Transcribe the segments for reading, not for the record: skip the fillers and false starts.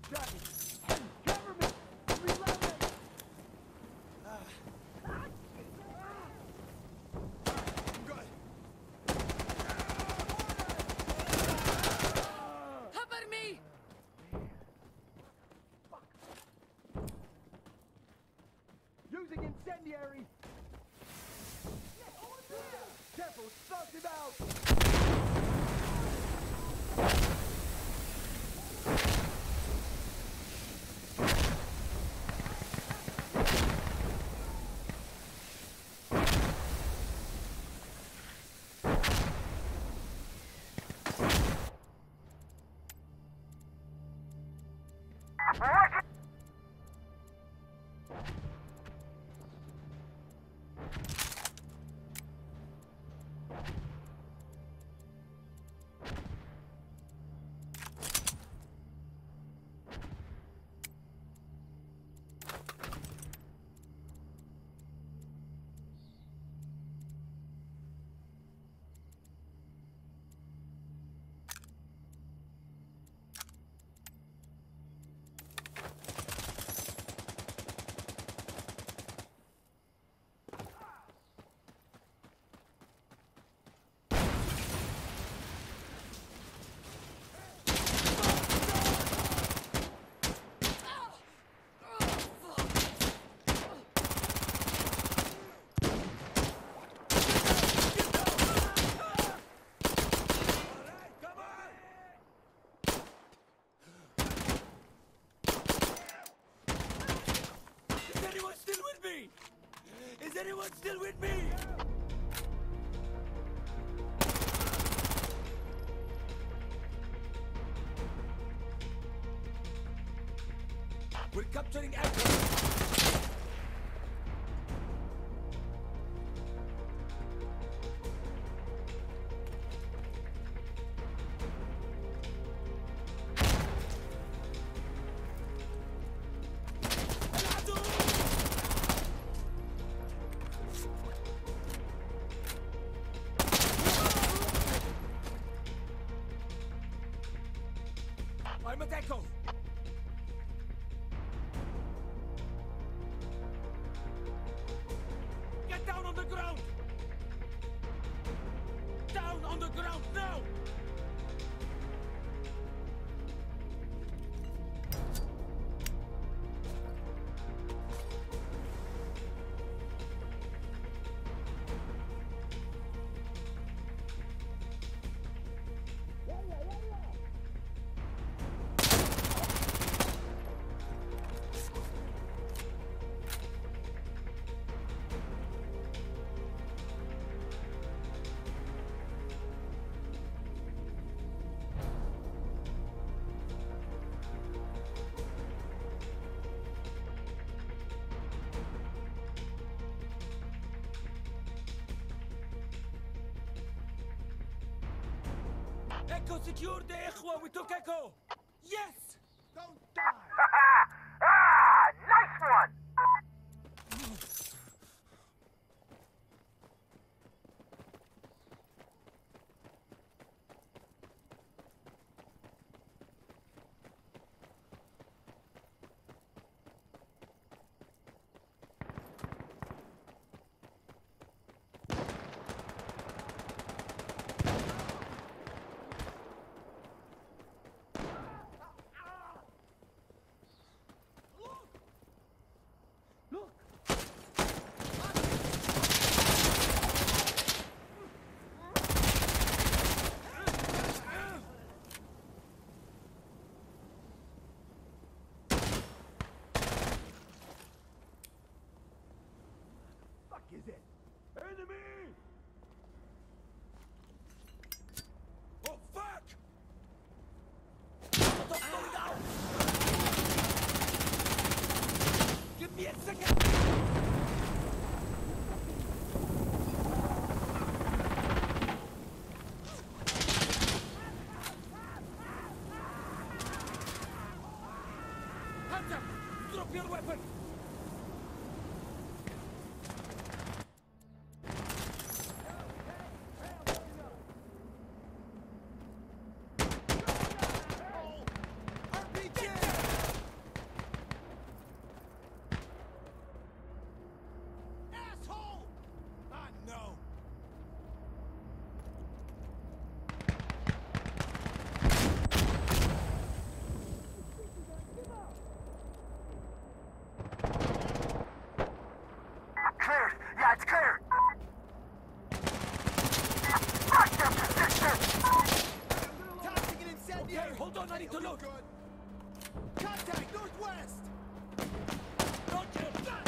Cover me! Reloading! Good. Cover me! Using incendiary! Careful, snuff him out! Is anyone still with me? We're capturing Echo. I'm at Echo. Get down on the ground! Down on the ground now! Echo secured the Ikhwa. We took Echo. Yes! Don't die! Nice one! Look! Fuck is it? Enemy! Oh, fuck! Stop going down! Give me a second! Hands up! Drop your weapon! RPG! long, I need to look. Contact northwest! Roger.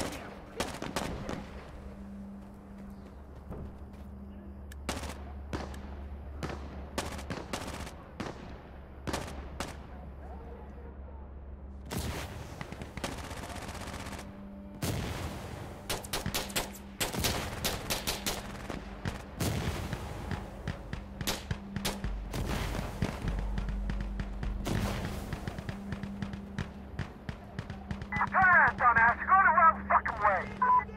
Dumbass, you're going the wrong fucking way!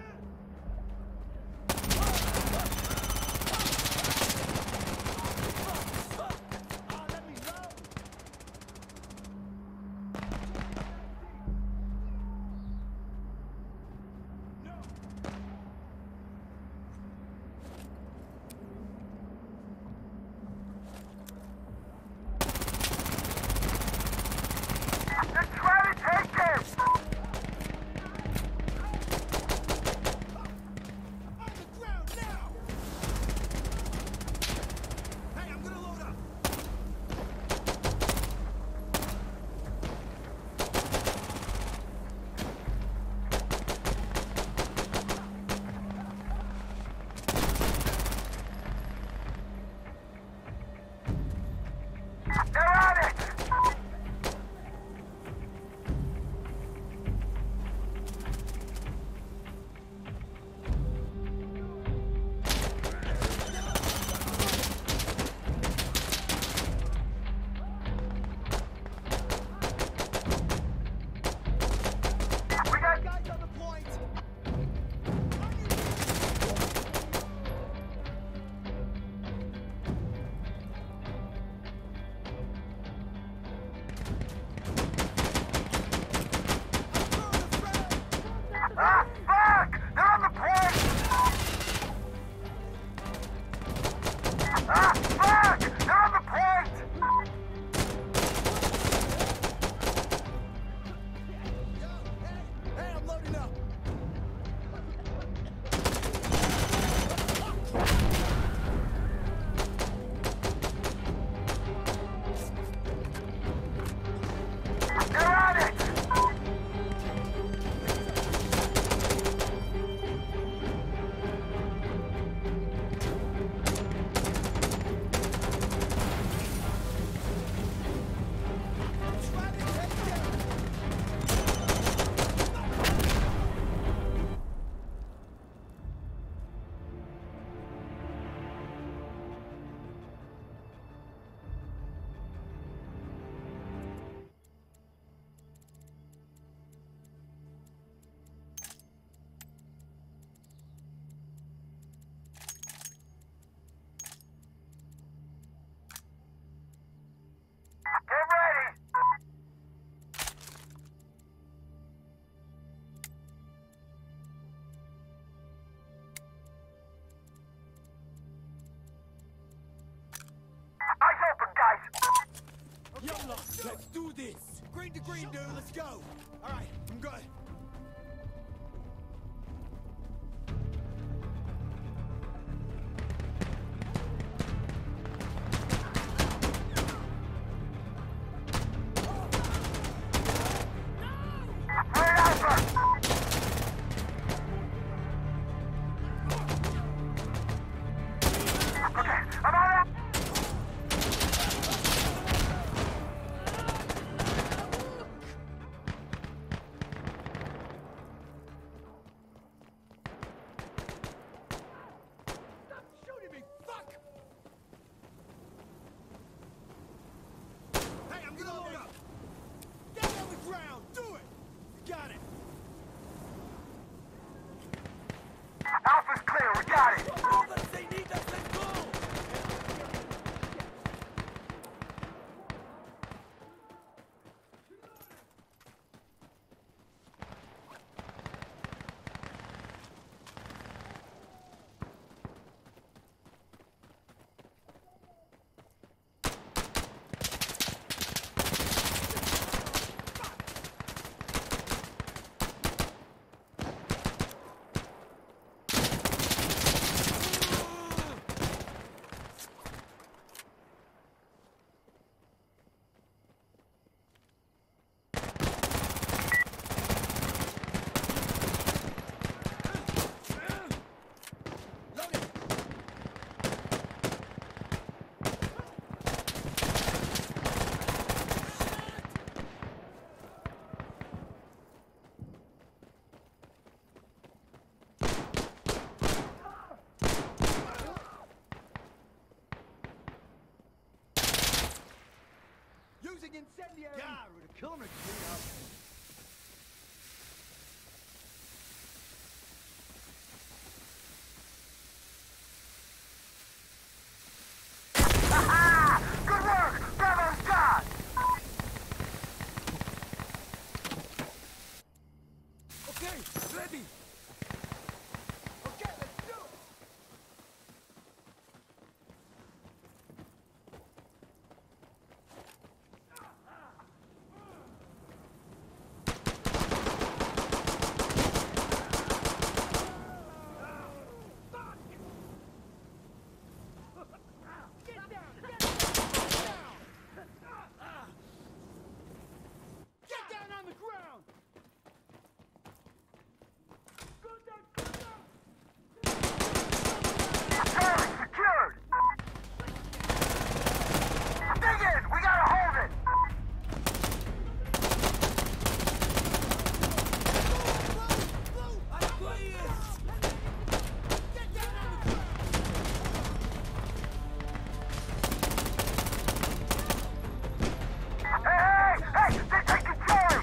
Let me know! They're trying to take it! Ah, fuck! They're on the point! Ah, fuck! They're on the point! Hey, I'm loading up! They're on it! Get ready! Eyes open, guys! Yalla, let's do this! Green to green, dude, let's go! Alright, I'm good. Red Alpha! Okay, I'm on it! Using incendiary! God, we're gonna kill him in a greenhouse. Good work! Bravo's done! Okay, ready! Okay, let's do it! Get down on the ground! Charlie secured! Dig in! We gotta hold it! I'm quiet! Get down on the ground! Hey! They're taking Charlie!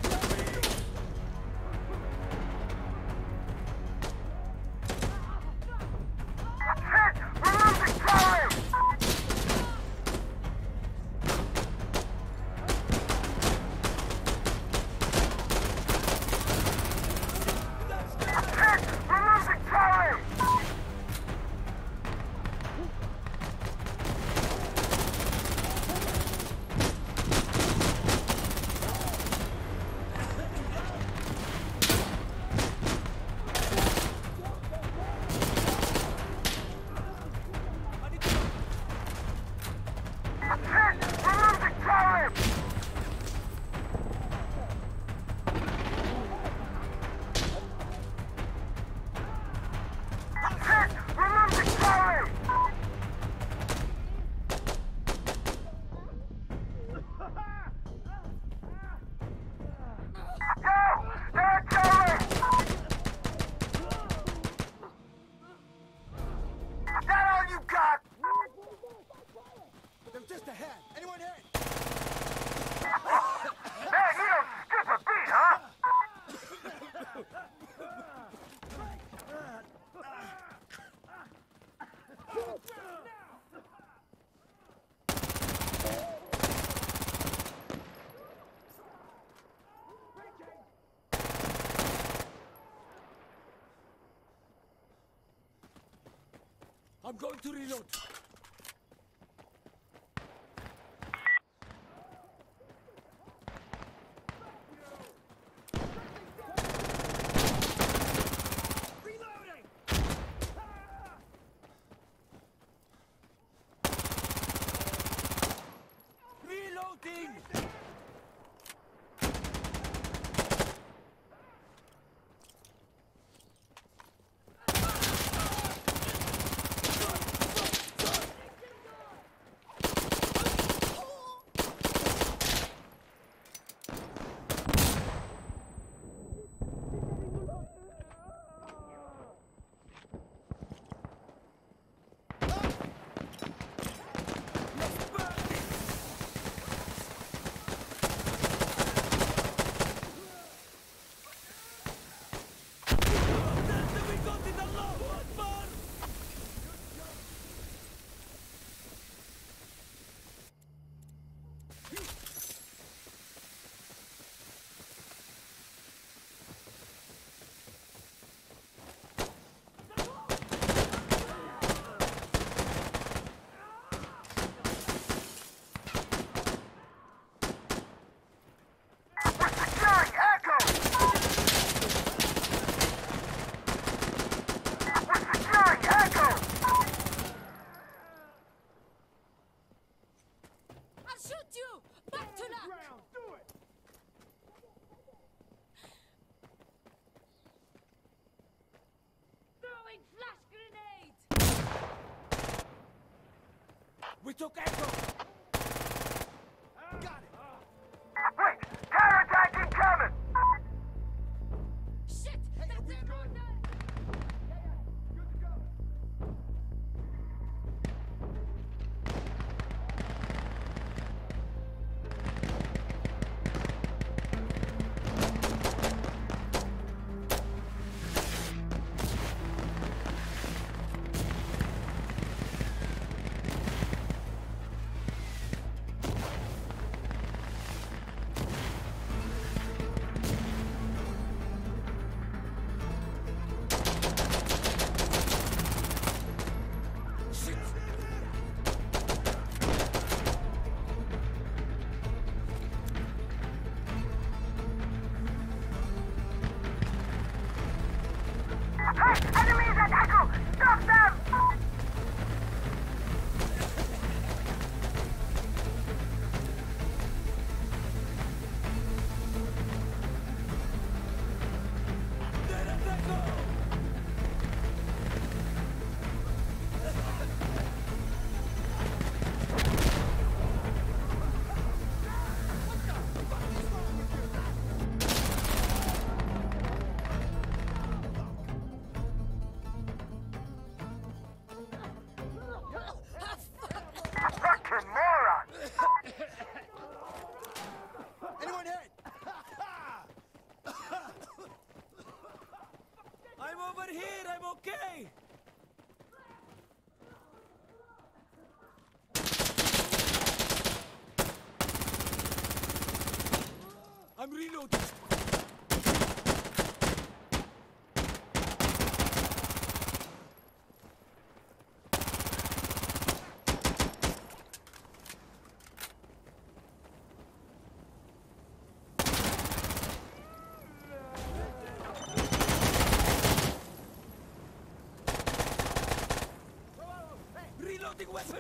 Shit! We're losing Charlie! Shit! We're losing Charlie! Shit! We're losing Charlie! Shit! We're losing Charlie! Go! They're at Charlie! That all you got? They're just ahead. Anyone hit? Man, you don't skip a beat, huh? I'm going to reload. Reloading! Reloading! We took Echo! Got it! Wait! Counterattack incoming! Shit! That's a good! Good to go! Hey, enemies at Echo! Stop them! Fucking moron! Anyone hit? I'm over here, I'm okay! I'm reloading! Reloading weapon!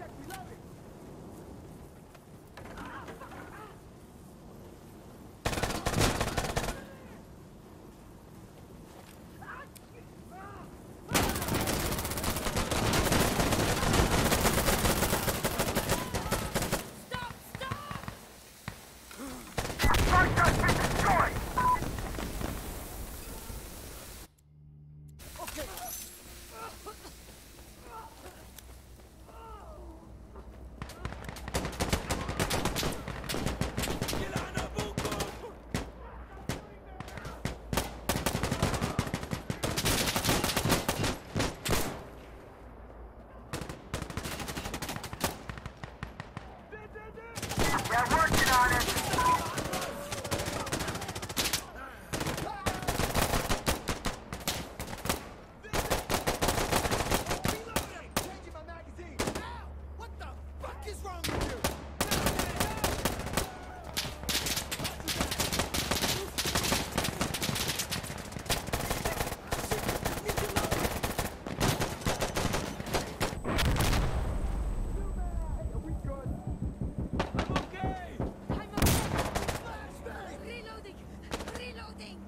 Strike has been destroyed! We're working on it! Changing my magazine. Ow! What the fuck is wrong with you? I'm okay! Reloading! Reloading!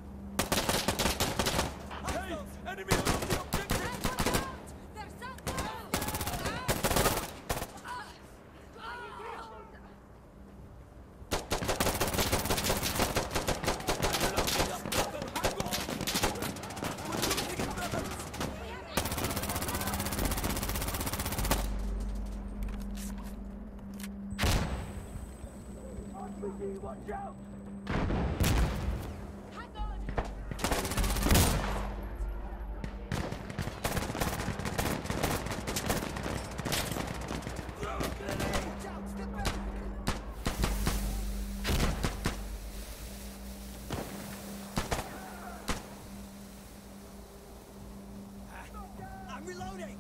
Hey! Enemy on the objective! Watch out! There's something! Watch out! Hang on! Throw a grenade! Watch out! Step back! I'm reloading!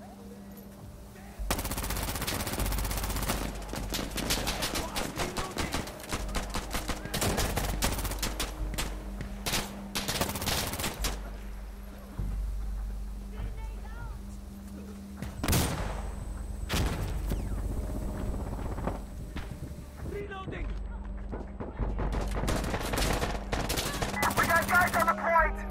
Reloading! We got guys on the point!